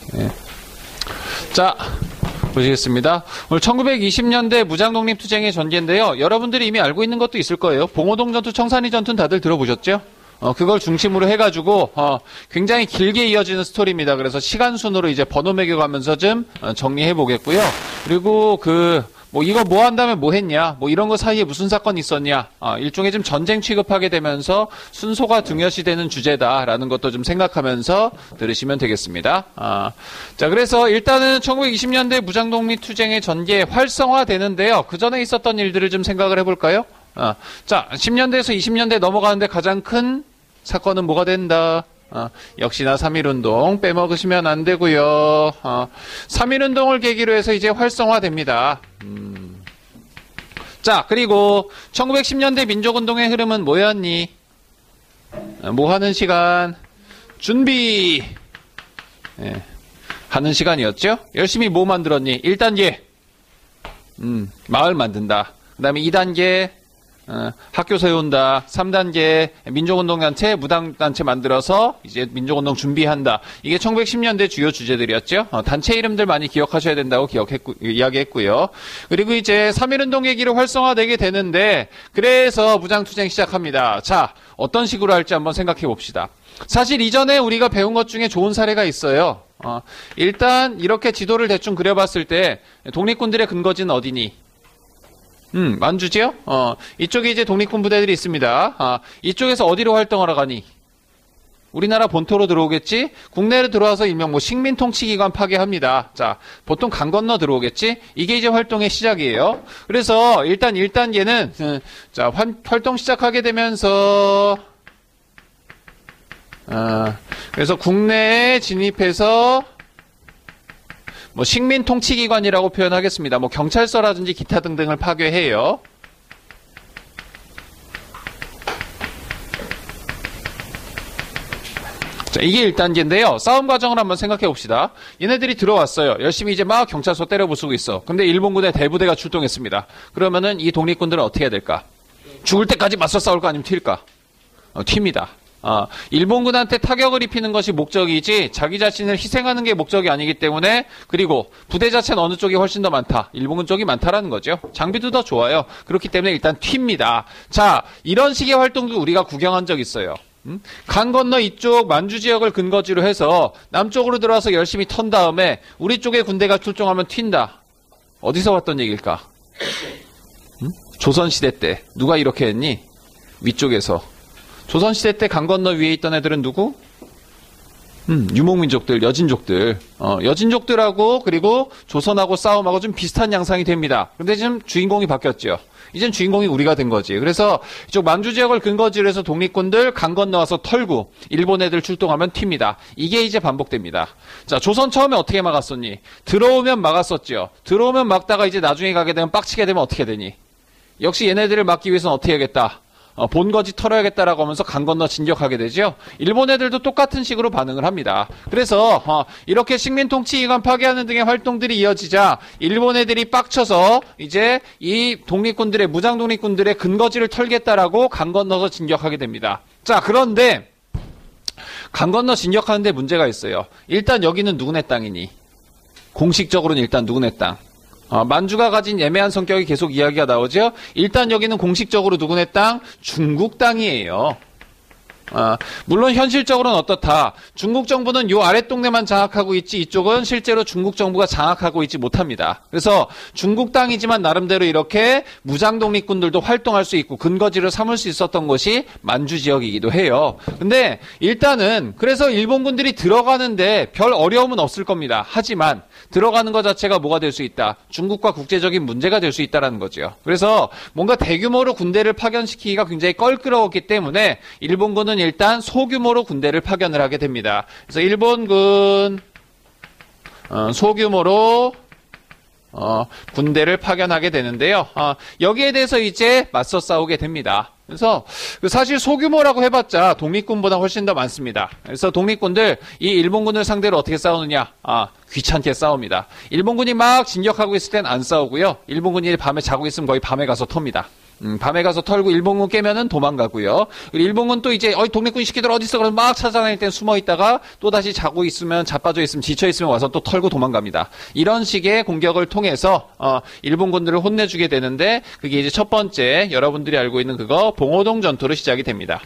예. 자, 보시겠습니다. 오늘 1920년대 무장독립투쟁의 전개인데요. 여러분들이 이미 알고 있는 것도 있을 거예요. 봉오동 전투, 청산리 전투는 다들 들어보셨죠? 그걸 중심으로 해가지고, 굉장히 길게 이어지는 스토리입니다. 그래서 시간순으로 이제 번호 매겨가면서 좀 정리해 보겠고요. 그리고 이거 뭐 한 다음에 뭐 했냐? 뭐 이런 거 사이에 무슨 사건이 있었냐? 일종의 좀 전쟁 취급하게 되면서 순서가 중요시되는 주제다라는 것도 좀 생각하면서 들으시면 되겠습니다. 자, 그래서 일단은 1920년대 무장독립투쟁의 전개 활성화되는데요. 그 전에 있었던 일들을 좀 생각을 해볼까요? 자, 10년대에서 20년대 넘어가는데 가장 큰 사건은 뭐가 된다? 역시나 3.1운동 빼먹으시면 안 되고요. 3.1운동을 계기로 해서 이제 활성화됩니다. 자, 그리고 1910년대 민족운동의 흐름은 뭐였니? 뭐 하는 시간? 준비! 예, 하는 시간이었죠? 열심히 뭐 만들었니? 1단계. 마을 만든다. 그 다음에 2단계. 학교 세운다. 3단계 민족운동단체, 무당단체 만들어서 이제 민족운동 준비한다. 이게 1910년대 주요 주제들이었죠. 단체 이름들 많이 기억하셔야 된다고 이야기했고요. 그리고 이제 3.1운동 계기로 활성화되게 되는데, 그래서 무장투쟁 시작합니다. 자, 어떤 식으로 할지 한번 생각해 봅시다. 사실 이전에 우리가 배운 것 중에 좋은 사례가 있어요. 일단 이렇게 지도를 대충 그려봤을 때 독립군들의 근거지는 어디니? 만주지요? 이쪽에 이제 독립군 부대들이 있습니다. 이쪽에서 어디로 활동하러 가니? 우리나라 본토로 들어오겠지? 국내로 들어와서 일명 식민통치기관 파괴합니다. 자, 보통 강 건너 들어오겠지? 이게 이제 활동의 시작이에요. 그래서 일단 1단계는, 자, 활동 시작하게 되면서, 그래서 국내에 진입해서, 식민통치기관이라고 표현하겠습니다. 경찰서라든지 기타 등등을 파괴해요. 자, 이게 1단계인데요. 싸움 과정을 한번 생각해 봅시다. 얘네들이 들어왔어요. 열심히 이제 막 경찰서 때려 부수고 있어. 근데 일본군의 대부대가 출동했습니다. 그러면은 이 독립군들은 어떻게 해야 될까? 죽을 때까지 맞서 싸울까 아니면 튈까? 튑니다. 일본군한테 타격을 입히는 것이 목적이지 자기 자신을 희생하는 게 목적이 아니기 때문에, 그리고 부대 자체는 어느 쪽이 훨씬 더 많다. 일본군 쪽이 많다라는 거죠. 장비도 더 좋아요. 그렇기 때문에 일단 튑니다. 자, 이런 식의 활동도 우리가 구경한 적 있어요. 강 건너 이쪽 만주 지역을 근거지로 해서 남쪽으로 들어와서 열심히 턴 다음에 우리 쪽에 군대가 출동하면 튄다. 어디서 왔던 얘기일까? 조선시대 때 누가 이렇게 했니? 위쪽에서. 조선시대 때 강 건너 위에 있던 애들은 누구? 유목민족들, 여진족들. 여진족들하고 그리고 조선하고 싸움하고 좀 비슷한 양상이 됩니다. 근데 지금 주인공이 바뀌었죠. 이젠 주인공이 우리가 된 거지. 그래서 이쪽 만주 지역을 근거지로 해서 독립군들 강 건너와서 털고 일본 애들 출동하면 튑니다. 이게 이제 반복됩니다. 자, 조선 처음에 어떻게 막았었니? 들어오면 막았었죠. 들어오면 막다가 이제 나중에 가게 되면 빡치게 되면 어떻게 되니? 역시 얘네들을 막기 위해서는 어떻게 해야겠다? 본거지 털어야겠다라고 하면서 강 건너 진격하게 되죠. 일본 애들도 똑같은 식으로 반응을 합니다. 그래서 이렇게 식민통치기관 파괴하는 등의 활동들이 이어지자 일본 애들이 빡쳐서 이제 이 독립군들의, 무장독립군들의 근거지를 털겠다라고 강 건너서 진격하게 됩니다. 자, 그런데 강 건너 진격하는데 문제가 있어요. 일단 여기는 누구네 땅이니? 공식적으로는 일단 누구네 땅? 만주가 가진 애매한 성격이 계속 이야기가 나오죠. 일단 여기는 공식적으로 누구네 땅? 중국 땅이에요. 물론 현실적으로는 어떻다. 중국 정부는 요 아랫동네만 장악하고 있지 이쪽은 실제로 중국 정부가 장악하고 있지 못합니다. 그래서 중국 땅이지만 나름대로 이렇게 무장독립군들도 활동할 수 있고 근거지를 삼을 수 있었던 곳이 만주 지역이기도 해요. 근데 일단은 그래서 일본군들이 들어가는데 별 어려움은 없을 겁니다. 하지만 들어가는 것 자체가 뭐가 될 수 있다? 중국과 국제적인 문제가 될 수 있다는 거죠. 그래서 뭔가 대규모로 군대를 파견시키기가 굉장히 껄끄러웠기 때문에 일본군은 일단 소규모로 군대를 파견을 하게 됩니다. 그래서 일본군 소규모로 군대를 파견하게 되는데요. 여기에 대해서 이제 맞서 싸우게 됩니다. 그래서 사실 소규모라고 해봤자 독립군보다 훨씬 더 많습니다. 그래서 독립군들 이 일본군을 상대로 어떻게 싸우느냐? 귀찮게 싸웁니다. 일본군이 막 진격하고 있을 땐 안 싸우고요. 일본군이 밤에 자고 있으면 거의 밤에 가서 텁니다. 밤에 가서 털고 일본군 깨면은 도망가고요. 그리고 일본군 또 이제 독립군 시키들 어디 있어? 그래서 막 찾아다닐 땐 숨어 있다가 또 다시 자고 있으면 자빠져 있으면 지쳐 있으면 와서 또 털고 도망갑니다. 이런 식의 공격을 통해서 일본군들을 혼내주게 되는데 그게 이제 첫 번째 여러분들이 알고 있는 그거 봉오동 전투로 시작이 됩니다.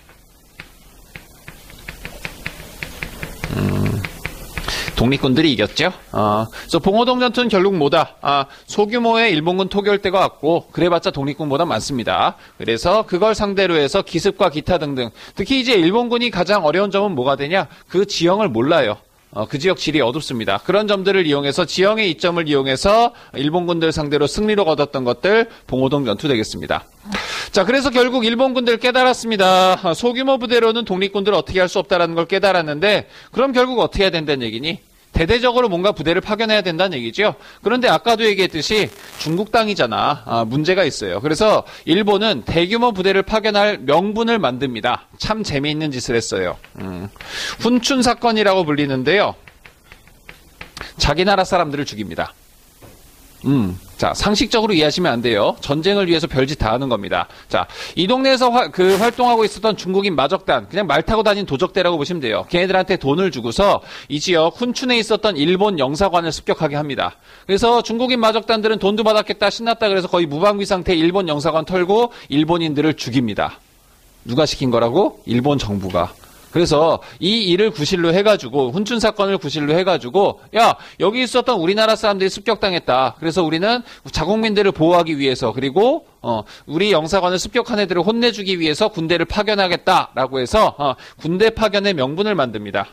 독립군들이 이겼죠. 그래서 봉오동 전투는 결국 뭐다? 소규모의 일본군 토결대가 왔고 그래봤자 독립군보다 많습니다. 그래서 그걸 상대로 해서 기습과 기타 등등 특히 이제 일본군이 가장 어려운 점은 뭐가 되냐? 그 지형을 몰라요. 그 지역 질이 어둡습니다. 그런 점들을 이용해서 지형의 이점을 이용해서 일본군들 상대로 승리로 거뒀던 것들 봉오동 전투 되겠습니다. 자, 그래서 결국 일본군들 깨달았습니다. 소규모 부대로는 독립군들을 어떻게 할 수 없다는 걸 깨달았는데 그럼 결국 어떻게 해야 된다는 얘기니? 대대적으로 뭔가 부대를 파견해야 된다는 얘기죠. 그런데 아까도 얘기했듯이 중국 땅이잖아. 문제가 있어요. 그래서 일본은 대규모 부대를 파견할 명분을 만듭니다. 참 재미있는 짓을 했어요. 훈춘 사건이라고 불리는데요. 자기 나라 사람들을 죽입니다. 자, 상식적으로 이해하시면 안 돼요. 전쟁을 위해서 별짓 다 하는 겁니다. 자, 이 동네에서 활동하고 있었던 중국인 마적단, 그냥 말 타고 다닌 도적대라고 보시면 돼요. 걔네들한테 돈을 주고서 이 지역 훈춘에 있었던 일본 영사관을 습격하게 합니다. 그래서 중국인 마적단들은 돈도 받았겠다, 신났다 그래서 거의 무방비 상태의 일본 영사관 털고 일본인들을 죽입니다. 누가 시킨 거라고? 일본 정부가. 그래서 이 일을 구실로 해가지고 훈춘 사건을 구실로 해가지고 야 여기 있었던 우리나라 사람들이 습격당했다. 그래서 우리는 자국민들을 보호하기 위해서 그리고 우리 영사관을 습격한 애들을 혼내주기 위해서 군대를 파견하겠다라고 해서 군대 파견의 명분을 만듭니다.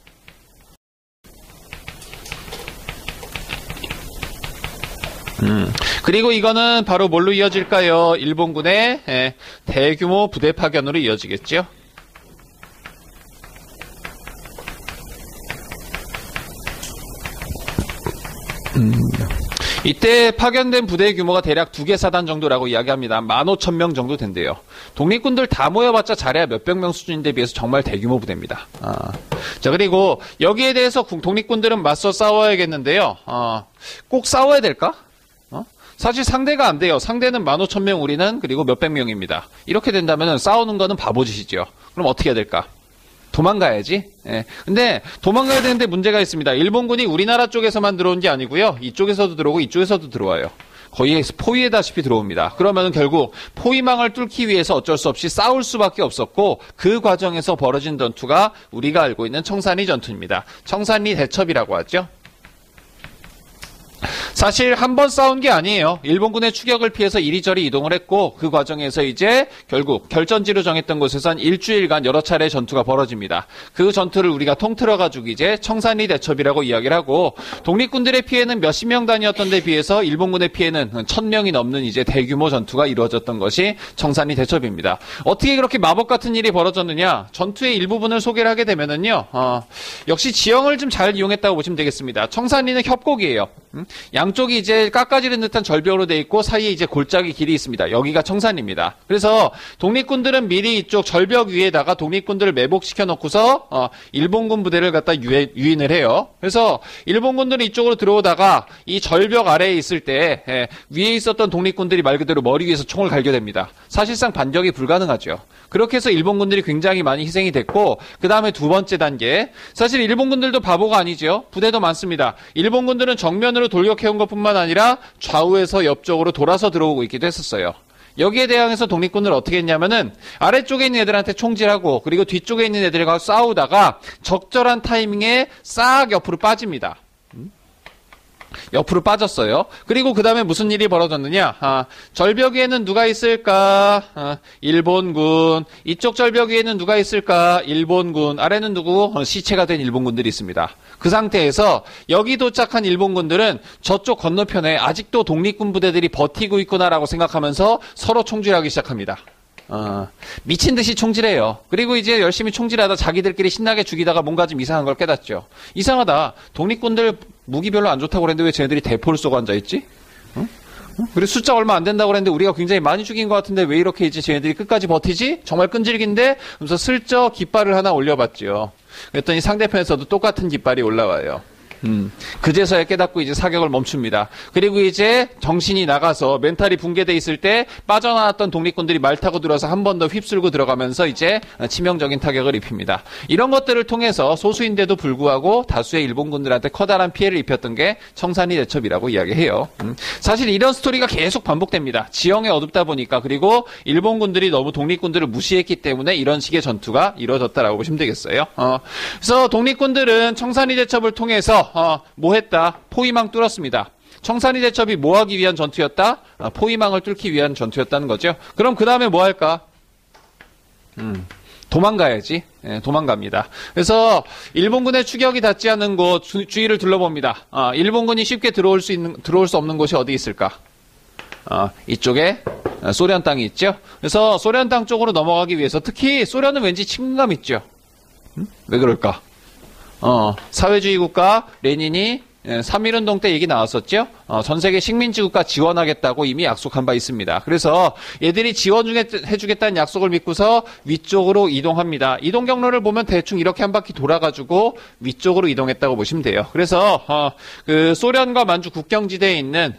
그리고 이거는 바로 뭘로 이어질까요? 일본군의 대규모 부대 파견으로 이어지겠죠. 이때 파견된 부대의 규모가 대략 2개 사단 정도라고 이야기합니다. 15,000명 정도 된대요. 독립군들 다 모여봤자 잘해야 몇백 명 수준인데 비해서 정말 대규모 부대입니다. 자, 그리고 여기에 대해서 독립군들은 맞서 싸워야겠는데요. 꼭 싸워야 될까? 사실 상대가 안 돼요. 상대는 15,000명 우리는 그리고 몇백 명입니다. 이렇게 된다면 싸우는 거는 바보짓이죠. 그럼 어떻게 해야 될까? 도망가야지. 예. 근데 도망가야 되는데 문제가 있습니다. 일본군이 우리나라 쪽에서만 들어온 게 아니고요. 이쪽에서도 들어오고 이쪽에서도 들어와요. 거의 포위에다시피 들어옵니다. 그러면 결국 포위망을 뚫기 위해서 어쩔 수 없이 싸울 수밖에 없었고 그 과정에서 벌어진 전투가 우리가 알고 있는 청산리 전투입니다. 청산리 대첩이라고 하죠. 사실 한 번 싸운 게 아니에요. 일본군의 추격을 피해서 이리저리 이동을 했고 그 과정에서 이제 결국 결전지로 정했던 곳에서 한 일주일간 여러 차례 전투가 벌어집니다. 그 전투를 우리가 통틀어가지고 이제 청산리 대첩이라고 이야기를 하고 독립군들의 피해는 몇십 명 단위였던 데 비해서 일본군의 피해는 1,000명이 넘는 이제 대규모 전투가 이루어졌던 것이 청산리 대첩입니다. 어떻게 그렇게 마법 같은 일이 벌어졌느냐? 전투의 일부분을 소개를 하게 되면은요. 역시 지형을 좀 잘 이용했다고 보시면 되겠습니다. 청산리는 협곡이에요. 양쪽이 이제 깎아지른 듯한 절벽으로 돼 있고 사이에 이제 골짜기 길이 있습니다. 여기가 청산리입니다. 그래서 독립군들은 미리 이쪽 절벽 위에다가 독립군들을 매복시켜 놓고서 일본군 부대를 갖다 유인을 해요. 그래서 일본군들이 이쪽으로 들어오다가 이 절벽 아래에 있을 때 위에 있었던 독립군들이 말 그대로 머리 위에서 총을 갈겨댑니다. 사실상 반격이 불가능하죠. 그렇게 해서 일본군들이 굉장히 많이 희생이 됐고 그 다음에 두 번째 단계 사실 일본군들도 바보가 아니죠. 부대도 많습니다. 일본군들은 정면으로 돌격해온 것뿐만 아니라 좌우에서 옆쪽으로 돌아서 들어오고 있기도 했었어요. 여기에 대항해서 독립군을 어떻게 했냐면은 아래쪽에 있는 애들한테 총질하고 그리고 뒤쪽에 있는 애들과 싸우다가 적절한 타이밍에 싹 옆으로 빠집니다. 옆으로 빠졌어요. 그리고 그 다음에 무슨 일이 벌어졌느냐? 절벽 위에는 누가 있을까? 일본군. 이쪽 절벽 위에는 누가 있을까? 일본군. 아래는 누구? 시체가 된 일본군들이 있습니다. 그 상태에서 여기 도착한 일본군들은 저쪽 건너편에 아직도 독립군 부대들이 버티고 있구나라고 생각하면서 서로 총질하기 시작합니다. 미친 듯이 총질해요. 그리고 이제 열심히 총질하다 자기들끼리 신나게 죽이다가 뭔가 좀 이상한 걸 깨닫죠. 이상하다. 독립군들 무기 별로 안 좋다고 그랬는데 왜 쟤네들이 대포를 쏘고 앉아있지? 그리고 숫자 얼마 안 된다고 그랬는데 우리가 굉장히 많이 죽인 것 같은데 왜 이렇게 이제 쟤네들이 끝까지 버티지? 정말 끈질긴데? 그래서 슬쩍 깃발을 하나 올려봤죠. 그랬더니 상대편에서도 똑같은 깃발이 올라와요. 그제서야 깨닫고 이제 사격을 멈춥니다. 그리고 이제 정신이 나가서 멘탈이 붕괴돼 있을 때 빠져나왔던 독립군들이 말 타고 들어서 한 번 더 휩쓸고 들어가면서 이제 치명적인 타격을 입힙니다. 이런 것들을 통해서 소수인데도 불구하고 다수의 일본군들한테 커다란 피해를 입혔던 게 청산리 대첩이라고 이야기해요. 사실 이런 스토리가 계속 반복됩니다. 지형이 어둡다 보니까, 그리고 일본군들이 너무 독립군들을 무시했기 때문에 이런 식의 전투가 이루어졌다라고 보시면 되겠어요. 그래서 독립군들은 청산리 대첩을 통해서 뭐 했다? 포위망 뚫었습니다. 청산리 대첩이 뭐 하기 위한 전투였다? 포위망을 뚫기 위한 전투였다는 거죠. 그럼 그 다음에 뭐 할까? 도망가야지. 도망갑니다. 그래서 일본군의 추격이 닿지 않는 곳 주위를 둘러봅니다. 일본군이 쉽게 들어올 수 없는 곳이 어디 있을까? 이쪽에 소련 땅이 있죠. 그래서 소련 땅 쪽으로 넘어가기 위해서, 특히 소련은 왠지 친근감 있죠. 왜 그럴까? 사회주의 국가 레닌이 3.1운동 때 얘기 나왔었죠. 전 세계 식민지 국가 지원하겠다고 이미 약속한 바 있습니다. 그래서 얘들이 지원해주겠다는 약속을 믿고서 위쪽으로 이동합니다. 이동 경로를 보면 대충 이렇게 한 바퀴 돌아가지고 위쪽으로 이동했다고 보시면 돼요. 그래서 그 소련과 만주 국경지대에 있는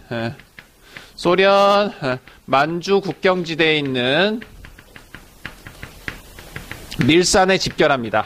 소련 만주 국경지대에 있는 밀산에 집결합니다.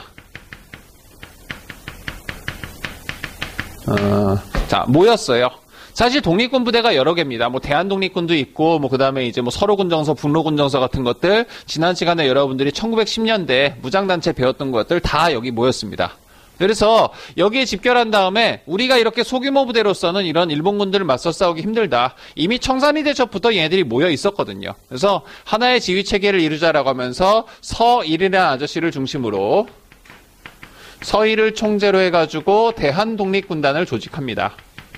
자, 모였어요. 사실 독립군 부대가 여러 개입니다. 뭐 대한독립군도 있고, 뭐 그다음에 이제 뭐 서로군정서, 분로군정서 같은 것들, 지난 시간에 여러분들이 1910년대 무장단체 배웠던 것들 다 여기 모였습니다. 그래서 여기에 집결한 다음에 우리가 이렇게 소규모 부대로서는 이런 일본군들을 맞서 싸우기 힘들다. 이미 청산리 대첩부터 얘네들이 모여 있었거든요. 그래서 하나의 지휘 체계를 이루자라고 하면서 서일이라는 아저씨를 중심으로 서일을 총재로 해가지고 대한독립군단을 조직합니다.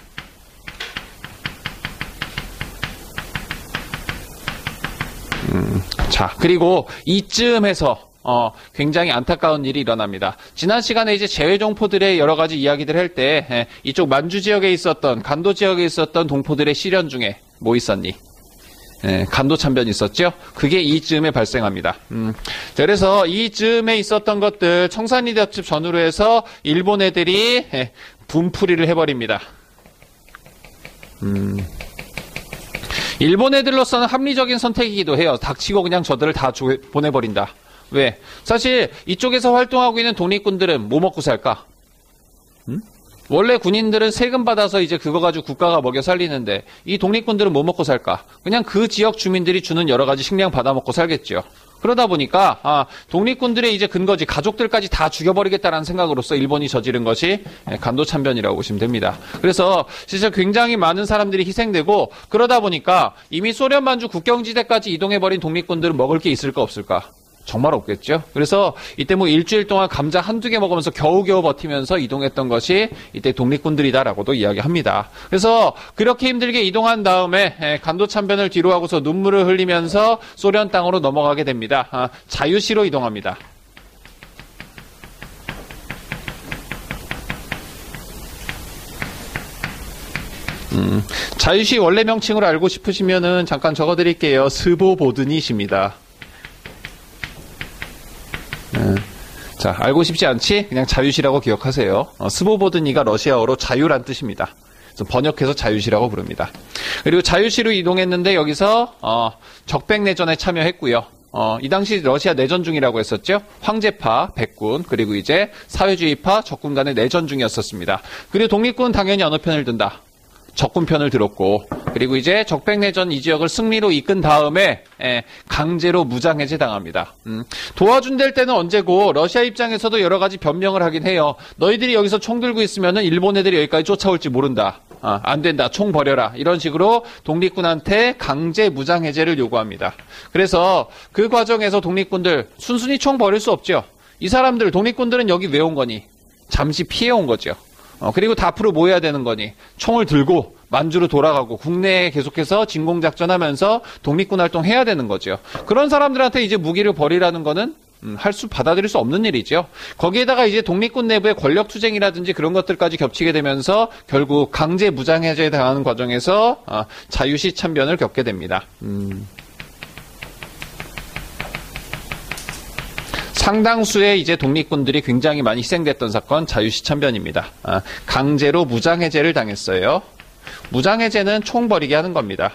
자, 그리고 이쯤에서 굉장히 안타까운 일이 일어납니다. 지난 시간에 이제 재외종포들의 여러 가지 이야기들 할 때 이쪽 만주 지역에 있었던, 간도 지역에 있었던 동포들의 시련 중에 뭐 있었니? 간도 참변이 있었죠. 그게 이쯤에 발생합니다. 그래서 이쯤에 있었던 것들 청산리 대첩 전후로 해서 일본 애들이 분풀이를 해버립니다. 일본 애들로서는 합리적인 선택이기도 해요. 닥치고 그냥 저들을 다 보내버린다. 왜? 사실 이쪽에서 활동하고 있는 독립군들은 뭐 먹고 살까? 원래 군인들은 세금 받아서 이제 그거 가지고 국가가 먹여 살리는데 이 독립군들은 뭐 먹고 살까? 그냥 그 지역 주민들이 주는 여러 가지 식량 받아 먹고 살겠죠. 그러다 보니까 독립군들의 이제 근거지 가족들까지 다 죽여버리겠다라는 생각으로서 일본이 저지른 것이 간도 참변이라고 보시면 됩니다. 그래서 진짜 굉장히 많은 사람들이 희생되고, 그러다 보니까 이미 소련 만주 국경지대까지 이동해버린 독립군들은 먹을 게 있을까 없을까? 정말 없겠죠. 그래서 이때 뭐 일주일 동안 감자 한두 개 먹으면서 겨우겨우 버티면서 이동했던 것이 이때 독립군들이다라고도 이야기합니다. 그래서 그렇게 힘들게 이동한 다음에 간도 참변을 뒤로 하고서 눈물을 흘리면서 소련 땅으로 넘어가게 됩니다. 자유시로 이동합니다. 자유시 원래 명칭으로 알고 싶으시면은 잠깐 적어드릴게요. 스보보드니시입니다. 자, 알고 싶지 않지? 그냥 자유시라고 기억하세요. 스보보드니가 러시아어로 자유란 뜻입니다. 그래서 번역해서 자유시라고 부릅니다. 그리고 자유시로 이동했는데 여기서 적백내전에 참여했고요. 이 당시 러시아 내전 중이라고 했었죠. 황제파, 백군, 그리고 이제 사회주의파, 적군 간의 내전 중이었었습니다. 그리고 독립군은 당연히 어느 편을 든다? 적군 편을 들었고, 그리고 이제 적백내전 이 지역을 승리로 이끈 다음에 강제로 무장해제 당합니다. 도와준 될 때는 언제고, 러시아 입장에서도 여러 가지 변명을 하긴 해요. 너희들이 여기서 총 들고 있으면은 일본 애들이 여기까지 쫓아올지 모른다. 안 된다. 총 버려라. 이런 식으로 독립군한테 강제 무장해제를 요구합니다. 그래서 그 과정에서 독립군들 순순히 총 버릴 수 없죠. 이 사람들, 독립군들은 여기 왜 온 거니? 잠시 피해온 거죠. 그리고 다 앞으로 뭐 해야 되는 거니? 총을 들고 만주로 돌아가고 국내에 계속해서 진공작전하면서 독립군 활동해야 되는 거죠. 그런 사람들한테 이제 무기를 버리라는 거는 받아들일 수 없는 일이죠. 거기에다가 이제 독립군 내부의 권력 투쟁이라든지 그런 것들까지 겹치게 되면서 결국 강제 무장해제에 당하는 과정에서 자유시 참변을 겪게 됩니다. 상당수의 이제 독립군들이 굉장히 많이 희생됐던 사건 자유시천변입니다. 강제로 무장해제를 당했어요. 무장해제는 총 버리게 하는 겁니다.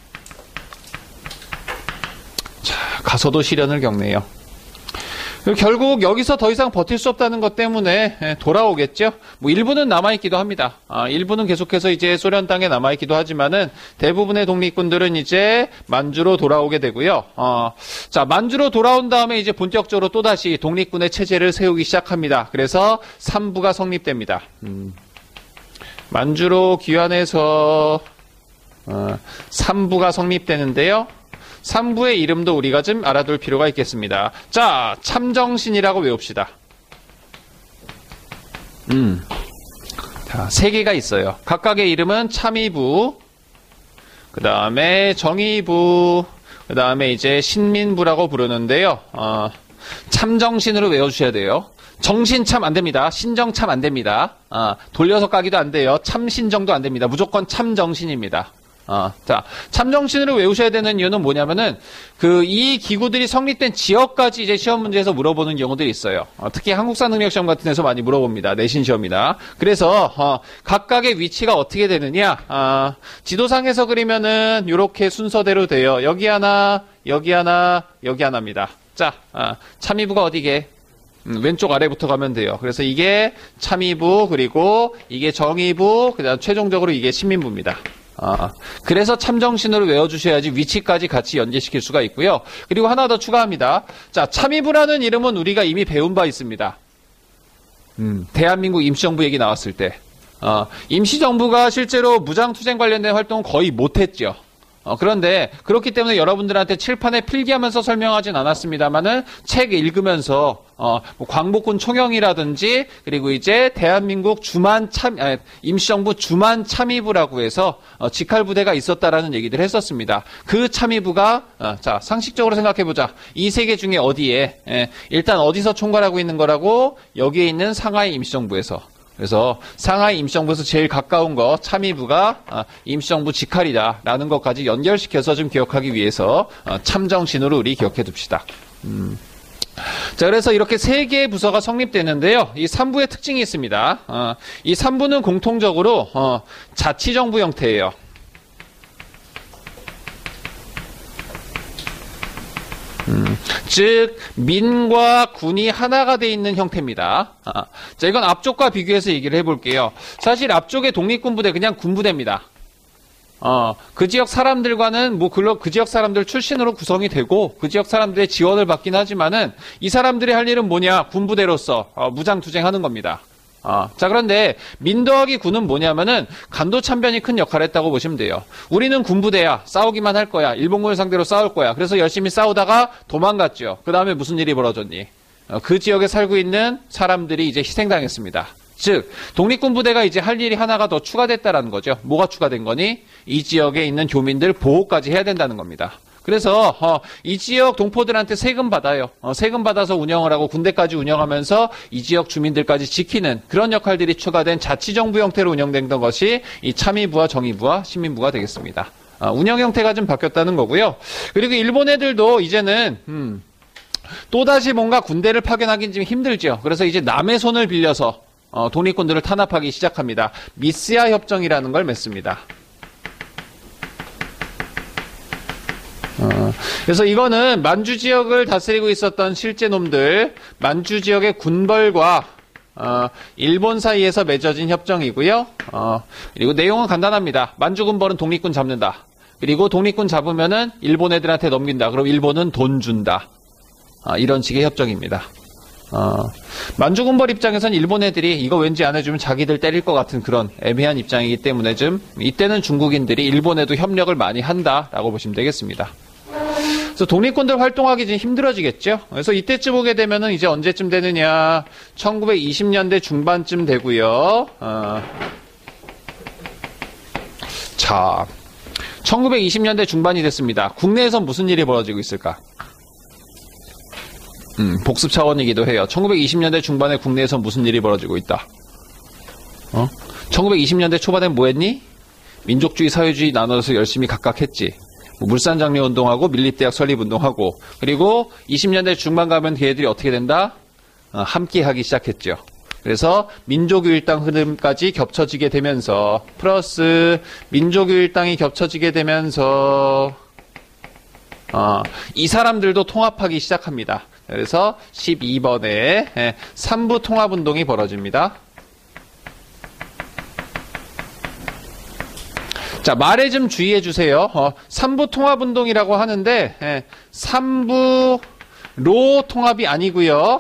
자, 가서도 시련을 겪네요. 결국 여기서 더 이상 버틸 수 없다는 것 때문에 돌아오겠죠. 뭐 일부는 남아있기도 합니다. 일부는 계속해서 이제 소련 땅에 남아있기도 하지만은 대부분의 독립군들은 이제 만주로 돌아오게 되고요. 자, 만주로 돌아온 다음에 이제 본격적으로 또다시 독립군의 체제를 세우기 시작합니다. 그래서 3부가 성립됩니다. 만주로 귀환해서 3부가 성립되는데요. 3부의 이름도 우리가 좀 알아둘 필요가 있겠습니다. 자, 참정신이라고 외웁시다. 자, 3개가 있어요. 각각의 이름은 참의부, 그 다음에 정의부, 그 다음에 이제 신민부라고 부르는데요. 참정신으로 외워주셔야 돼요. 정신 참 안 됩니다. 신정 참 안 됩니다. 돌려서 까기도 안 돼요. 참신정도 안 됩니다. 무조건 참정신입니다. 자, 참정신으로 외우셔야 되는 이유는 뭐냐면은, 이 기구들이 성립된 지역까지 이제 시험 문제에서 물어보는 경우들이 있어요. 특히 한국사 능력시험 같은 데서 많이 물어봅니다. 내신 시험이나. 그래서, 각각의 위치가 어떻게 되느냐, 지도상에서 그리면은, 요렇게 순서대로 돼요. 여기 하나, 여기 하나, 여기 하나입니다. 자, 참의부가 어디게? 왼쪽 아래부터 가면 돼요. 그래서 이게 참의부, 그리고 이게 정의부, 그 다음 최종적으로 이게 신민부입니다. 그래서 참정신으로 외워주셔야지 위치까지 같이 연계시킬 수가 있고요. 그리고 하나 더 추가합니다. 자, 참의부라는 이름은 우리가 이미 배운 바 있습니다. 대한민국 임시정부 얘기 나왔을 때. 임시정부가 실제로 무장투쟁 관련된 활동은 거의 못했죠. 그런데 그렇기 때문에 여러분들한테 칠판에 필기하면서 설명하진 않았습니다만은 책 읽으면서 뭐 광복군 총영이라든지 그리고 이제 대한민국 임시정부 주만 참의부라고 해서 직할부대가 있었다라는 얘기들 했었습니다. 그 참의부가 자, 상식적으로 생각해보자. 이 3개 중에 어디에 일단 어디서 총괄하고 있는 거라고? 여기에 있는 상하이 임시정부에서. 그래서 상하이 임시정부에서 제일 가까운 거 참의부가 임시정부 직할이다라는 것까지 연결시켜서 좀 기억하기 위해서 참정신으로 우리 기억해 둡시다. 자, 그래서 이렇게 3개의 부서가 성립되는데요. 이 3부의 특징이 있습니다. 이 3부는 공통적으로 자치정부 형태예요. 즉 민과 군이 하나가 돼 있는 형태입니다. 자, 이건 앞쪽과 비교해서 얘기를 해볼게요. 사실 앞쪽의 독립군부대 그냥 군부대입니다. 그 지역 사람들과는 그 지역 사람들 출신으로 구성이 되고 그 지역 사람들의 지원을 받긴 하지만은 이 사람들이 할 일은 뭐냐? 군부대로서 무장투쟁하는 겁니다. 자, 그런데 민 더하기 군은 뭐냐면은 간도 참변이 큰 역할을 했다고 보시면 돼요. 우리는 군부대야. 싸우기만 할 거야. 일본군을 상대로 싸울 거야. 그래서 열심히 싸우다가 도망갔죠. 그 다음에 무슨 일이 벌어졌니? 그 지역에 살고 있는 사람들이 이제 희생당했습니다. 즉 독립군 부대가 이제 할 일이 하나가 더 추가됐다라는 거죠. 뭐가 추가된 거니? 이 지역에 있는 교민들 보호까지 해야 된다는 겁니다. 그래서 이 지역 동포들한테 세금 받아요. 세금 받아서 운영을 하고 군대까지 운영하면서 이 지역 주민들까지 지키는 그런 역할들이 추가된 자치정부 형태로 운영된 것이 이 참의부와 정의부와 신민부가 되겠습니다. 운영 형태가 좀 바뀌었다는 거고요. 그리고 일본 애들도 이제는 또다시 뭔가 군대를 파견하기는 좀 힘들죠. 그래서 이제 남의 손을 빌려서 독립군들을 탄압하기 시작합니다. 미스야 협정이라는 걸 맺습니다. 그래서 이거는 만주 지역을 다스리고 있었던 실제 놈들, 만주 지역의 군벌과 일본 사이에서 맺어진 협정이고요. 그리고 내용은 간단합니다. 만주 군벌은 독립군 잡는다. 그리고 독립군 잡으면은 일본 애들한테 넘긴다. 그럼 일본은 돈 준다. 이런 식의 협정입니다. 만주 군벌 입장에선 일본 애들이 이거 왠지 안 해주면 자기들 때릴 것 같은 그런 애매한 입장이기 때문에 좀 이때는 중국인들이 일본에도 협력을 많이 한다라고 보시면 되겠습니다. 그래서 독립군들 활동하기 좀 힘들어지겠죠. 그래서 이때쯤 오게 되면은 이제 언제쯤 되느냐? 1920년대 중반쯤 되고요. 자, 1920년대 중반이 됐습니다. 국내에선 무슨 일이 벌어지고 있을까? 복습 차원이기도 해요. 1920년대 중반에 국내에선 무슨 일이 벌어지고 있다? 1920년대 초반엔 뭐 했니? 민족주의, 사회주의 나눠서 열심히 각각 했지. 물산장려운동하고 밀립대학 설립운동하고 그리고 20년대 중반 가면 걔들이 어떻게 된다? 함께하기 시작했죠. 그래서 민족유일당 흐름까지 겹쳐지게 되면서 플러스 민족유일당이 겹쳐지게 되면서 이 사람들도 통합하기 시작합니다. 그래서 12번에 3부 통합운동이 벌어집니다. 자, 말에 좀 주의해 주세요. 3부 통합운동이라고 하는데 3부로 통합이 아니고요.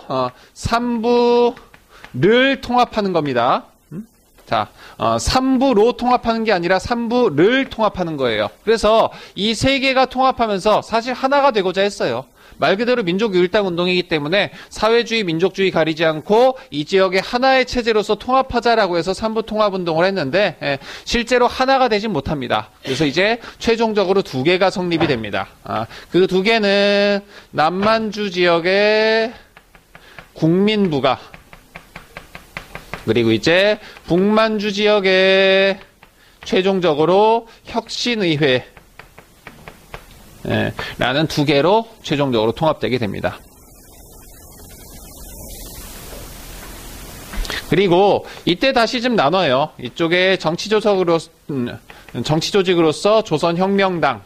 3부를 통합하는 겁니다. 자, 3부로 통합하는 게 아니라 3부를 통합하는 거예요. 그래서 이 세 개가 통합하면서 사실 하나가 되고자 했어요. 말 그대로 민족유일당 운동이기 때문에 사회주의, 민족주의 가리지 않고 이 지역의 하나의 체제로서 통합하자라고 해서 3부 통합운동을 했는데 실제로 하나가 되진 못합니다. 그래서 이제 최종적으로 두 개가 성립이 됩니다. 그 두 개는 남만주 지역의 국민부가 그리고 이제 북만주 지역에 최종적으로 혁신의회 라는 두 개로 최종적으로 통합되게 됩니다. 그리고 이때 다시 좀 나눠요. 이쪽에 정치 조직으로서 조선혁명당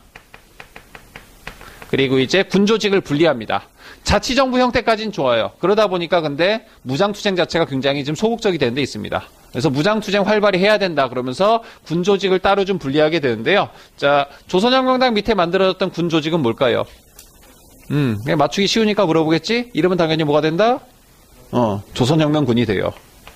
그리고 이제 군조직을 분리합니다. 자치정부 형태까지는 좋아요. 그러다 보니까 근데 무장투쟁 자체가 굉장히 좀 소극적이 되는 데 있습니다. 그래서 무장투쟁 활발히 해야 된다 그러면서 군조직을 따로 좀 분리하게 되는데요. 자, 조선혁명당 밑에 만들어졌던 군조직은 뭘까요? 그냥 맞추기 쉬우니까 물어보겠지? 이름은 당연히 뭐가 된다? 조선혁명군이 돼요.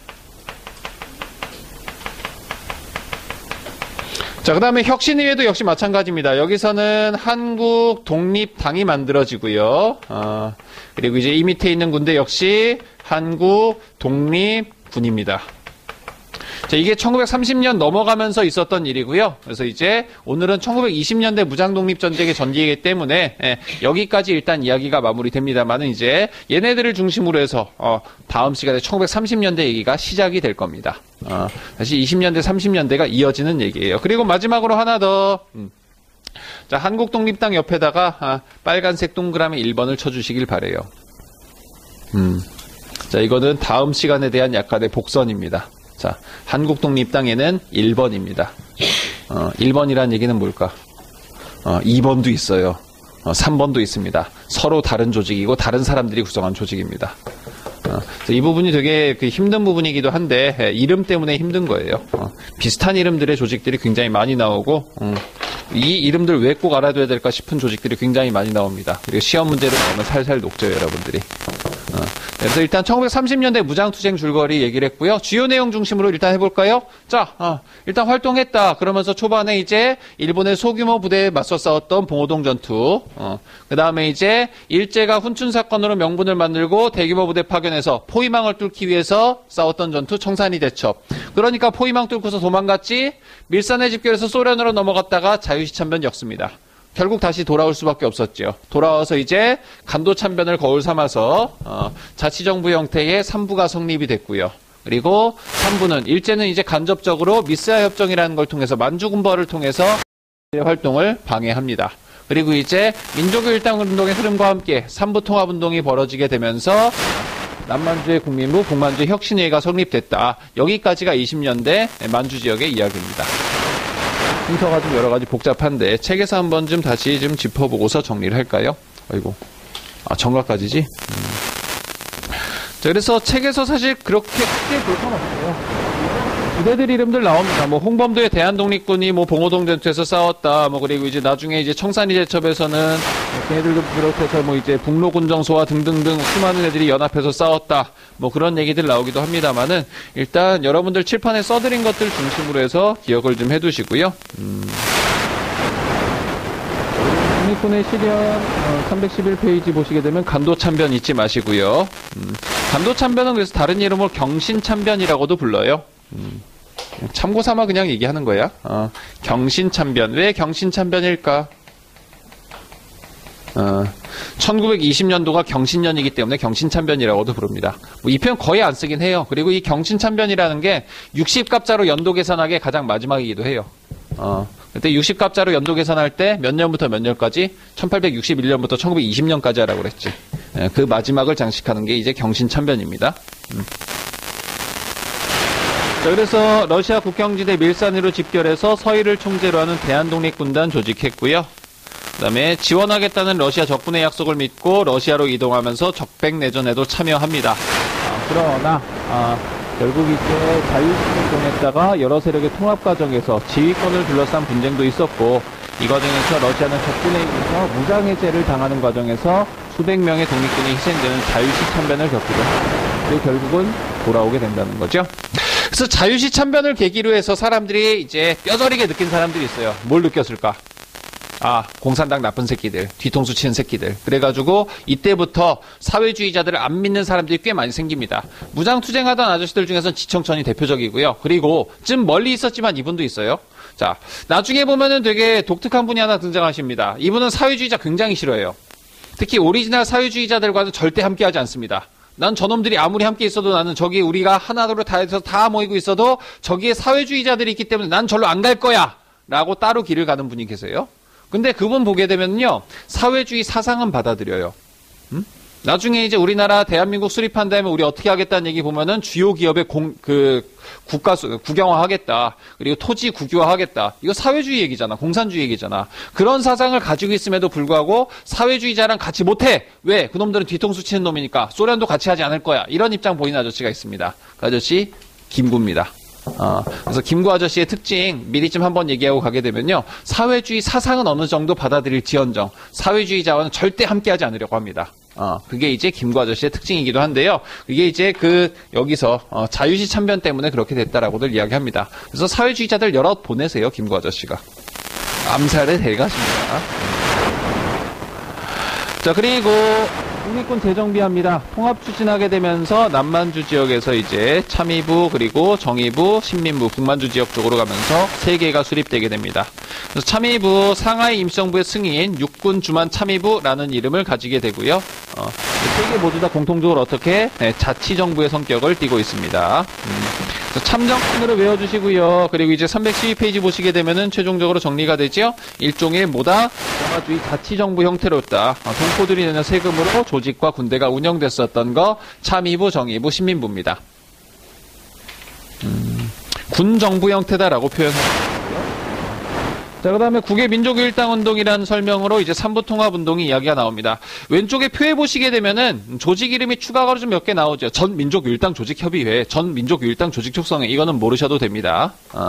자, 그 다음에 혁신의회도 역시 마찬가지입니다. 여기서는 한국 독립당이 만들어지고요. 그리고 이제 이 밑에 있는 군대 역시 한국 독립군입니다. 자, 이게 1930년 넘어가면서 있었던 일이고요. 그래서 이제 오늘은 1920년대 무장독립전쟁의 전기이기 때문에 여기까지 일단 이야기가 마무리됩니다만은 이제 얘네들을 중심으로 해서 다음 시간에 1930년대 얘기가 시작이 될 겁니다. 다시 20년대, 30년대가 이어지는 얘기예요. 그리고 마지막으로 하나 더. 자, 한국독립당 옆에다가 빨간색 동그라미 1번을 쳐주시길 바래요. 자, 이거는 다음 시간에 대한 약간의 복선입니다. 자, 한국독립당에는 1번입니다. 1번이란 얘기는 뭘까? 2번도 있어요. 3번도 있습니다. 서로 다른 조직이고 다른 사람들이 구성한 조직입니다. 이 부분이 되게 힘든 부분이기도 한데 이름 때문에 힘든 거예요. 비슷한 이름들의 조직들이 굉장히 많이 나오고 이 이름들 왜 꼭 알아둬야 될까 싶은 조직들이 굉장히 많이 나옵니다. 그리고 시험 문제를 나오면 살살 녹죠, 여러분들이. 그래서 일단 1930년대 무장투쟁 줄거리 얘기를 했고요. 주요 내용 중심으로 일단 해볼까요? 자, 일단 활동했다. 그러면서 초반에 이제 일본의 소규모 부대에 맞서 싸웠던 봉오동 전투. 그 다음에 이제 일제가 훈춘 사건으로 명분을 만들고 대규모 부대 파견해서 포위망을 뚫기 위해서 싸웠던 전투 청산리 대첩. 그러니까 포위망 뚫고서 도망갔지. 밀산의 집결에서 소련으로 넘어갔다가 자유시참변 역습니다. 결국 다시 돌아올 수밖에 없었죠. 돌아와서 이제 간도참변을 거울 삼아서 자치정부 형태의 3부가 성립이 됐고요. 그리고 3부는 일제는 이제 간접적으로 미스아 협정이라는 걸 통해서 만주군벌을 통해서 활동을 방해합니다. 그리고 이제 민족유일당 운동의 흐름과 함께 3부 통합운동이 벌어지게 되면서 남만주의 국민부, 북만주의 혁신회의가 성립됐다. 여기까지가 20년대 만주 지역의 이야기입니다. 순서가 좀 여러 가지 복잡한데 책에서 한번 좀 다시 좀 짚어보고서 정리를 할까요? 아이고, 정각까지지? 자, 그래서 책에서 사실 그렇게 크게 볼 건 없어요. 부대들 이름들 나옵니다. 뭐 홍범도의 대한독립군이 뭐 봉오동 전투에서 싸웠다. 뭐 그리고 이제 나중에 이제 청산리 대첩에서는 걔네들도 비롯해서 뭐 이제 북로군정소와 등등등 수많은 애들이 연합해서 싸웠다. 뭐 그런 얘기들 나오기도 합니다만은 일단 여러분들 칠판에 써드린 것들 중심으로 해서 기억을 좀 해두시고요. 독립군의 시련 311페이지 보시게 되면 간도참변 잊지 마시고요. 간도참변은 그래서 다른 이름으로 경신참변이라고도 불러요. 참고삼아 그냥 얘기하는 거야. 경신참변. 왜 경신참변일까? 1920년도가 경신년이기 때문에 경신참변이라고도 부릅니다. 뭐 이 표현 거의 안 쓰긴 해요. 그리고 이 경신참변이라는 게 60갑자로 연도 계산하기 가장 마지막이기도 해요. 그때 60갑자로 연도 계산할 때 몇 년부터 몇 년까지? 1861년부터 1920년까지 하라고 그랬지. 그 마지막을 장식하는 게 이제 경신천변입니다. 자, 그래서 러시아 국경지대 밀산으로 집결해서 서해를 총재로 하는 대한독립군단 조직했고요. 그 다음에 지원하겠다는 러시아 적군의 약속을 믿고 러시아로 이동하면서 적백내전에도 참여합니다. 그러나 결국 이제 자유시민동했다가 여러 세력의 통합 과정에서 지휘권을 둘러싼 분쟁도 있었고, 이 과정에서 러시아는 적군에 의해서 무장해제를 당하는 과정에서 수백 명의 독립군이 희생되는 자유시참변을 겪기도 하고, 그리고 결국은 돌아오게 된다는 거죠. 그래서 자유시참변을 계기로 해서 사람들이 이제 뼈저리게 느낀 사람들이 있어요. 뭘 느꼈을까? 공산당 나쁜 새끼들, 뒤통수 치는 새끼들. 그래가지고 이때부터 사회주의자들을 안 믿는 사람들이 꽤 많이 생깁니다. 무장투쟁하던 아저씨들 중에서는 지청천이 대표적이고요. 그리고 좀 멀리 있었지만 이분도 있어요. 자, 나중에 보면은 되게 독특한 분이 하나 등장하십니다. 이분은 사회주의자 굉장히 싫어해요. 특히 오리지널 사회주의자들과는 절대 함께하지 않습니다. 난 저놈들이 아무리 함께 있어도 나는 저기 우리가 하나로 다 해서 다 모이고 있어도 저기에 사회주의자들이 있기 때문에 난 절로 안 갈 거야! 라고 따로 길을 가는 분이 계세요. 근데 그분 보게 되면요, 사회주의 사상은 받아들여요. 나중에 이제 우리나라 대한민국 수립한 다음에 우리 어떻게 하겠다는 얘기 보면은 주요 기업의 국영화하겠다. 그리고 토지 국유화하겠다. 이거 사회주의 얘기잖아. 공산주의 얘기잖아. 그런 사상을 가지고 있음에도 불구하고 사회주의자랑 같이 못해. 왜? 그놈들은 뒤통수 치는 놈이니까. 소련도 같이 하지 않을 거야. 이런 입장 보이는 아저씨가 있습니다. 그 아저씨 김구입니다. 그래서 김구 아저씨의 특징 미리 좀 한번 얘기하고 가게 되면요, 사회주의 사상은 어느 정도 받아들일지언정 사회주의자와는 절대 함께하지 않으려고 합니다. 그게 이제 김구 아저씨의 특징이기도 한데요. 이게 이제 여기서 자유시 참변 때문에 그렇게 됐다라고들 이야기합니다. 그래서 사회주의자들 여럿 보내세요, 김구 아저씨가. 암살에 대가십니다. 자, 그리고 독립군 재정비합니다. 통합 추진하게 되면서 남만주 지역에서 이제 참의부, 그리고 정의부, 신민부, 북만주 지역 쪽으로 가면서 세 개가 수립되게 됩니다. 그래서 참의부, 상하이 임시정부의 승인, 육군 주만 참의부라는 이름을 가지게 되고요. 세 개 모두 다 공통적으로 어떻게? 자치정부의 성격을 띠고 있습니다. 참정권으로 외워주시고요. 그리고 이제 312페이지 보시게 되면은 최종적으로 정리가 되죠. 일종의 공화주의 자치정부 형태로다. 동포들이 내는 세금으로 조직과 군대가 운영됐었던 거 참의부, 정의부, 신민부입니다. 군정부 형태다라고 표현합니다. 자, 그 다음에 국외 민족일당운동이라는 설명으로 이제 삼부통합운동이 이야기가 나옵니다. 왼쪽에 표에 보시게 되면은 조직 이름이 추가가로 좀 몇 개 나오죠. 전민족유일당조직협의회, 전민족유일당조직축성회, 이거는 모르셔도 됩니다.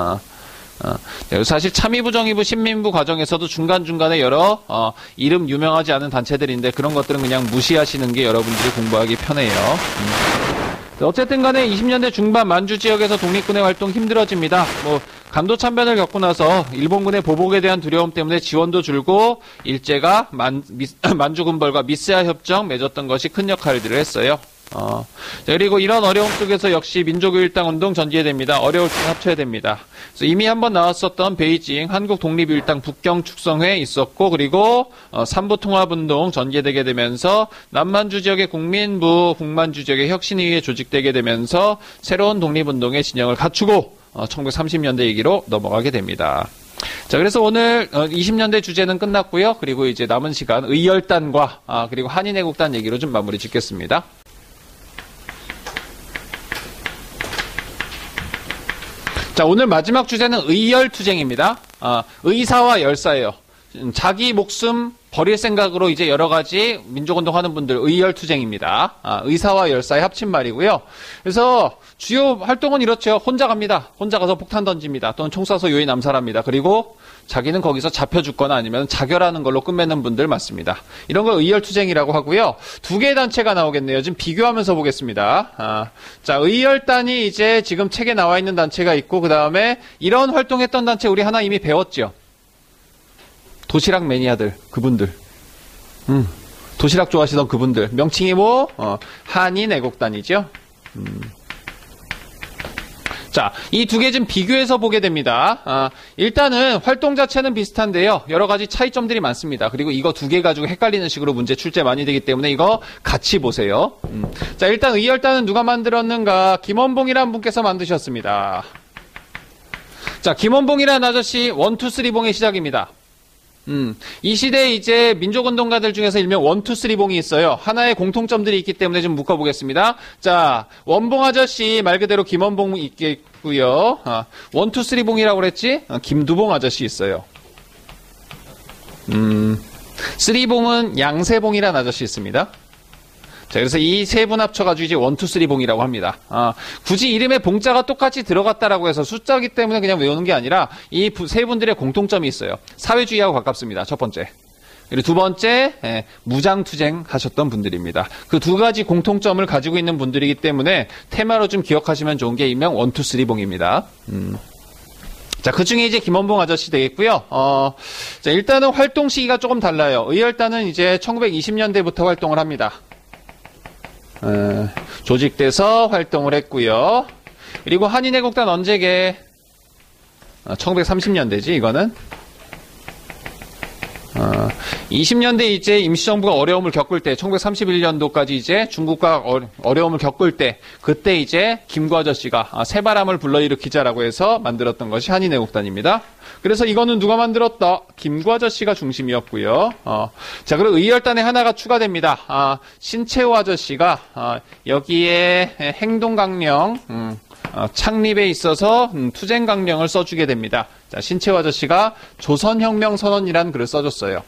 사실 참의부, 정의부, 신민부 과정에서도 중간중간에 여러 이름 유명하지 않은 단체들인데 그런 것들은 그냥 무시하시는 게 여러분들이 공부하기 편해요. 어쨌든 간에 20년대 중반 만주 지역에서 독립군의 활동 힘들어집니다. 간도 참변을 겪고 나서 일본군의 보복에 대한 두려움 때문에 지원도 줄고 일제가 만주 군벌과 미스야 협정 맺었던 것이 큰 역할들을 했어요. 그리고 이런 어려움 속에서 역시 민족유일당운동 전개해야 됩니다. 어려울 때 합쳐야 됩니다. 그래서 이미 한번 나왔었던 베이징 한국독립유일당 북경축성회 있었고, 그리고 삼부통합운동 전개되게 되면서 남만주 지역의 국민부, 북만주 지역의 혁신위에 조직되게 되면서 새로운 독립운동의 진영을 갖추고 1930년대 얘기로 넘어가게 됩니다. 자, 그래서 오늘 20년대 주제는 끝났고요. 그리고 이제 남은 시간 의열단과 그리고 한인애국단 얘기로 좀 마무리 짓겠습니다. 자, 오늘 마지막 주제는 의열투쟁입니다. 의사와 열사예요. 자기 목숨 버릴 생각으로 이제 여러 가지 민족운동 하는 분들 의열투쟁입니다. 의사와 열사의 합친말이고요. 그래서 주요 활동은 이렇죠. 혼자 갑니다. 혼자 가서 폭탄 던집니다. 또는 총 쏴서 요인 암살합니다. 그리고 자기는 거기서 잡혀 죽거나 아니면 자결하는 걸로 끝맺는 분들 많습니다. 이런 걸 의열투쟁이라고 하고요. 두 개의 단체가 나오겠네요. 지금 비교하면서 보겠습니다. 자, 의열단이 이제 지금 책에 나와 있는 단체가 있고, 그 다음에 이런 활동했던 단체 우리 하나 이미 배웠죠. 도시락 매니아들, 그분들. 도시락 좋아하시던 그분들. 명칭이 한인애국단이죠. 자, 이 두 개 좀 비교해서 보게 됩니다. 일단은 활동 자체는 비슷한데요. 여러 가지 차이점들이 많습니다. 그리고 이거 두 개 가지고 헷갈리는 식으로 문제 출제 많이 되기 때문에 이거 같이 보세요. 자, 일단 의열단은 누가 만들었는가? 김원봉이라는 분께서 만드셨습니다. 자, 김원봉이라는 아저씨, 1, 2, 3봉의 시작입니다. 이 시대에 이제 민족운동가들 중에서 일명 1, 2, 3봉이 있어요. 하나의 공통점들이 있기 때문에 좀 묶어보겠습니다. 자, 원봉 아저씨 말 그대로 김원봉 있겠고요. 1, 2, 3봉이라고 그랬지? 김두봉 아저씨 있어요. 3봉은 양세봉이라는 아저씨 있습니다. 자, 그래서 이 세 분 합쳐가지고 이제 1, 2, 3봉이라고 합니다. 굳이 이름에 봉자가 똑같이 들어갔다라고 해서 숫자기 때문에 그냥 외우는 게 아니라 이 세 분들의 공통점이 있어요. 사회주의하고 가깝습니다. 첫 번째. 그리고 두 번째, 무장투쟁 하셨던 분들입니다. 그 두 가지 공통점을 가지고 있는 분들이기 때문에 테마로 좀 기억하시면 좋은 게 일명 1, 2, 3봉입니다. 자, 그 중에 이제 김원봉 아저씨 되겠고요. 자, 일단은 활동 시기가 조금 달라요. 의열단은 이제 1920년대부터 활동을 합니다. 조직돼서 활동을 했고요. 그리고 한인애국단 언제게? 1930년대지, 이거는. 20년대 이제 임시정부가 어려움을 겪을 때, 1931년도까지 이제 중국과 어려움을 겪을 때, 그때 이제 김구 아저씨가 새바람을 불러일으키자라고 해서 만들었던 것이 한인애국단입니다. 그래서 이거는 누가 만들었다? 김구 아저씨가 중심이었고요. 자, 그리고 의열단에 하나가 추가됩니다. 신채호 아저씨가 여기에 행동강령, 창립에 있어서 투쟁강령을 써주게 됩니다. 자, 신채호 아저씨가 조선혁명선언이라는 글을 써줬어요.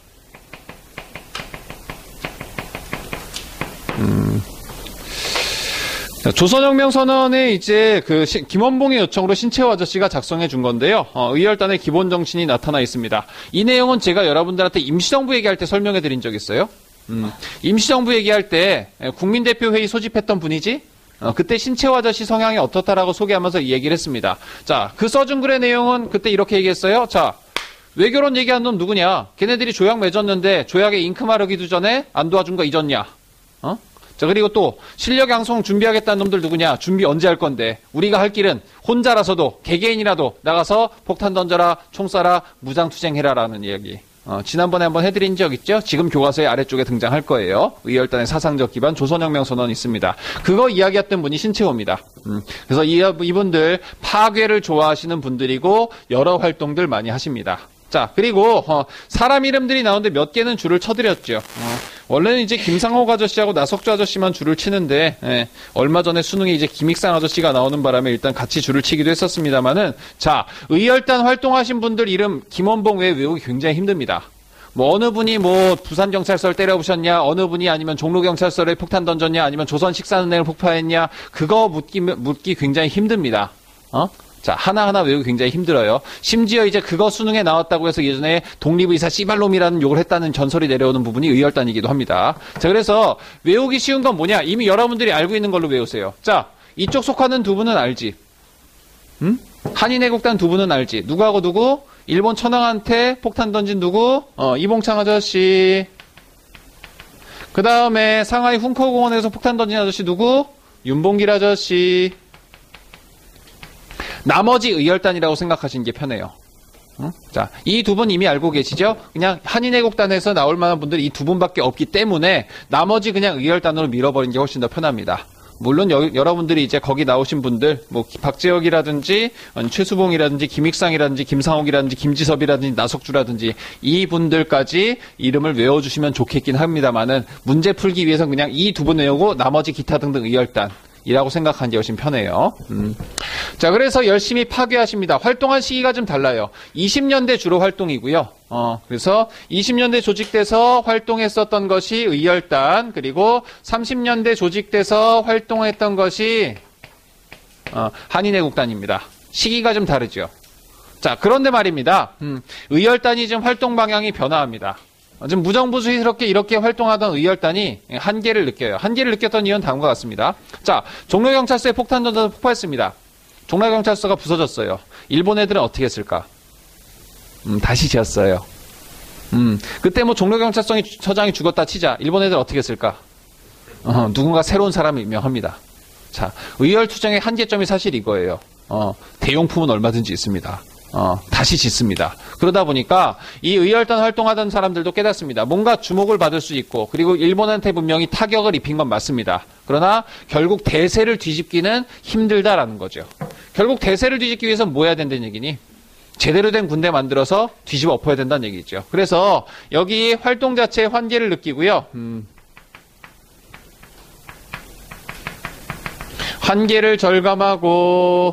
조선혁명선언에 이제 김원봉의 요청으로 신채호 아저씨가 작성해 준 건데요. 의열단의 기본 정신이 나타나 있습니다. 이 내용은 제가 여러분들한테 임시정부 얘기할 때 설명해 드린 적 있어요. 임시정부 얘기할 때 국민대표회의 소집했던 분이지? 그때 신채호 아저씨 성향이 어떻다라고 소개하면서 이 얘기를 했습니다. 자, 그 써준 글의 내용은 그때 이렇게 얘기했어요. 자, 외교론 얘기한 놈 누구냐? 걔네들이 조약 맺었는데 조약에 잉크 마르기도 전에 안 도와준 거 잊었냐? 자, 그리고 또 실력 양성 준비하겠다는 놈들 누구냐? 준비 언제 할 건데? 우리가 할 길은 혼자라서도 개개인이라도 나가서 폭탄 던져라, 총 쏴라, 무장투쟁해라라는 이야기. 지난번에 한번 해드린 적 있죠? 지금 교과서의 아래쪽에 등장할 거예요. 의열단의 사상적 기반 조선혁명선언 있습니다. 그거 이야기했던 분이 신채호입니다. 그래서 이분들 파괴를 좋아하시는 분들이고 여러 활동들 많이 하십니다. 자, 그리고 사람 이름들이 나오는데 몇 개는 줄을 쳐드렸죠. 원래는 이제 김상옥 아저씨하고 나석주 아저씨만 줄을 치는데 얼마 전에 수능에 이제 김익산 아저씨가 나오는 바람에 일단 같이 줄을 치기도 했었습니다만은, 자, 의열단 활동하신 분들 이름 김원봉 외에 외우기 굉장히 힘듭니다. 뭐 어느 분이 뭐 부산경찰서를 때려부셨냐, 어느 분이 아니면 종로경찰서에 폭탄 던졌냐, 아니면 조선식사은행을 폭파했냐, 그거 묻기 굉장히 힘듭니다. 자, 하나하나 외우기 굉장히 힘들어요. 심지어 이제 그거 수능에 나왔다고 해서 예전에 독립의사 씨발놈이라는 욕을 했다는 전설이 내려오는 부분이 의열단이기도 합니다. 자, 그래서 외우기 쉬운 건 뭐냐? 이미 여러분들이 알고 있는 걸로 외우세요. 자, 이쪽 속하는 두 분은 알지? 한인애국단 두 분은 알지? 누구하고 누구? 일본 천황한테 폭탄 던진 누구? 이봉창 아저씨. 그 다음에 상하이 훈커공원에서 폭탄 던진 아저씨 누구? 윤봉길 아저씨. 나머지 의열단이라고 생각하시는 게 편해요. 자, 이 두 분 이미 알고 계시죠? 그냥 한인애국단에서 나올 만한 분들이 이 두 분밖에 없기 때문에 나머지 그냥 의열단으로 밀어버리는 게 훨씬 더 편합니다. 물론 여러분들이 이제 거기 나오신 분들, 뭐 박재혁이라든지 최수봉이라든지 김익상이라든지 김상옥이라든지 김지섭이라든지 나석주라든지 이 분들까지 이름을 외워주시면 좋겠긴 합니다만은 문제 풀기 위해서는 그냥 이 두 분 외우고 나머지 기타 등등 의열단 이라고 생각하는 게 훨씬 편해요. 자, 그래서 열심히 파괴하십니다. 활동한 시기가 좀 달라요. 20년대 주로 활동이고요. 그래서 20년대 조직돼서 활동했었던 것이 의열단, 그리고 30년대 조직돼서 활동했던 것이 한인애국단입니다. 시기가 좀 다르죠. 자, 그런데 말입니다. 의열단이 좀 활동 방향이 변화합니다. 좀 무정부주의스럽게 이렇게 활동하던 의열단이 한계를 느껴요. 한계를 느꼈던 이유는 다음과 같습니다. 자, 종로경찰서에 폭탄 던져서 폭파했습니다. 종로경찰서가 부서졌어요. 일본 애들은 어떻게 했을까? 다시 지었어요. 그때 뭐 종로경찰서장이 죽었다 치자. 일본 애들 어떻게 했을까? 누군가 새로운 사람이 임명합니다. 자, 의열투쟁의 한계점이 사실 이거예요. 대용품은 얼마든지 있습니다. 다시 짓습니다. 그러다 보니까 이 의열단 활동하던 사람들도 깨닫습니다. 뭔가 주목을 받을 수 있고, 그리고 일본한테 분명히 타격을 입힌 건 맞습니다. 그러나 결국 대세를 뒤집기는 힘들다라는 거죠. 결국 대세를 뒤집기 위해서 뭐 해야 된다는 얘기니? 제대로 된 군대 만들어서 뒤집어 엎어야 된다는 얘기죠. 그래서 여기 활동 자체의 한계를 느끼고요. 한계를 절감하고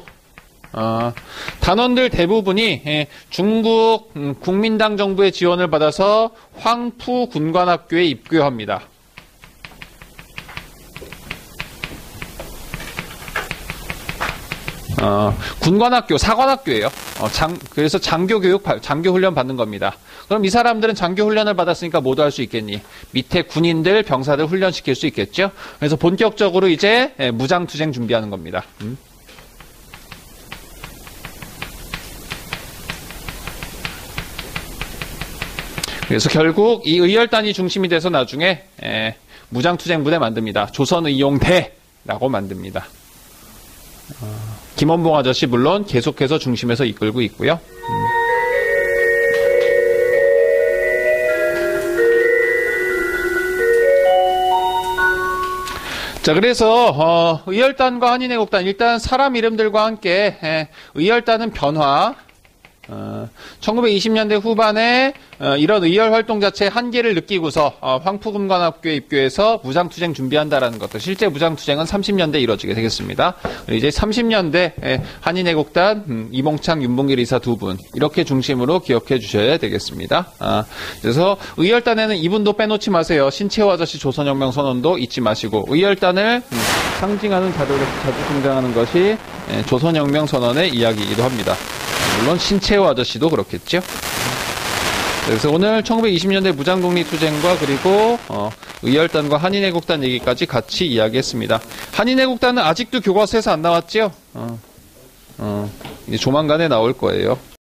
단원들 대부분이 중국 국민당 정부의 지원을 받아서 황푸 군관학교에 입교합니다. 군관학교, 사관학교예요. 그래서 장교 훈련 받는 겁니다. 그럼 이 사람들은 장교 훈련을 받았으니까 뭐도 할 수 있겠니? 밑에 군인들, 병사들 훈련시킬 수 있겠죠? 그래서 본격적으로 이제 무장투쟁 준비하는 겁니다. 그래서 결국 이 의열단이 중심이 돼서 나중에 무장투쟁 부대 만듭니다. 조선의용대라고 만듭니다. 김원봉 아저씨 물론 계속해서 중심에서 이끌고 있고요. 자, 그래서 의열단과 한인애국단, 일단 사람 이름들과 함께 의열단은 변화, 1920년대 후반에 이런 의열 활동 자체의 한계를 느끼고서 황푸군관학교에 입교해서 무장투쟁 준비한다라는 것도, 실제 무장투쟁은 30년대에 이루어지게 되겠습니다. 이제 30년대 한인애국단 이몽창, 윤봉길 이사 두 분 이렇게 중심으로 기억해 주셔야 되겠습니다. 그래서 의열단에는 이분도 빼놓지 마세요. 신채호 아저씨 조선혁명 선언도 잊지 마시고, 의열단을 상징하는 자료로 자주 등장하는 것이 조선혁명 선언의 이야기이기도 합니다. 물론 신채호 아저씨도 그렇겠죠. 그래서 오늘 1920년대 무장독립투쟁과 그리고 의열단과 한인애국단 얘기까지 같이 이야기했습니다. 한인애국단은 아직도 교과서에서 안 나왔죠? 이제 조만간에 나올 거예요.